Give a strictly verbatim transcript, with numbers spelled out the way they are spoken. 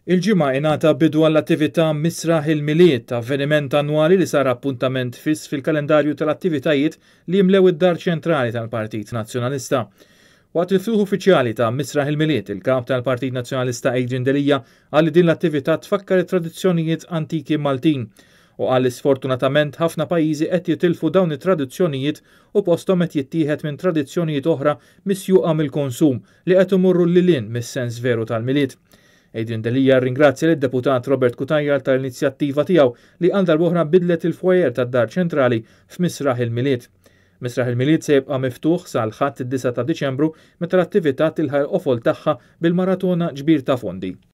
Il-ġimgħa ingħata bidu għall-attività Misraħ il-Miliet, avveniment annwali li sar appuntament fiss fil-kalendarju tal-attivitajiet li jimlew id-dar ċentrali tal-Partit Nazzjonalista. Waqt il-ftuħ uffiċjali ta' Misraħ il-Miliet, il-kap tal-Partit Nazzjonalista Adrian Delija qal li din l-attività tfakkar it-tradizzjonijiet antiki Maltin u qal li sfortunatament ħafna pajjiżi qed jitilfu dawn it-tradizzjonijiet u posthom qed jittieħed minn tradizzjonijiet oħra misjuqa mill-konsum li qed imorru lil-hinn mis-sens veru tal-miliet. Adrian Delija ringrazzja lid-deputat Robert Kutajjar tal-inizjattiva tiegħu li għal darb'oħra bidlet il-fwajer tad-dar ċentrali f'Misraħ il-Miliet. Misraħ il-Miliet se jibqa' miftuħ sal-ħadd id-disa' ta' Diċembru meta l-attività tilħaq l-qofol tagħha bil-maratona ġbir ta' fondi.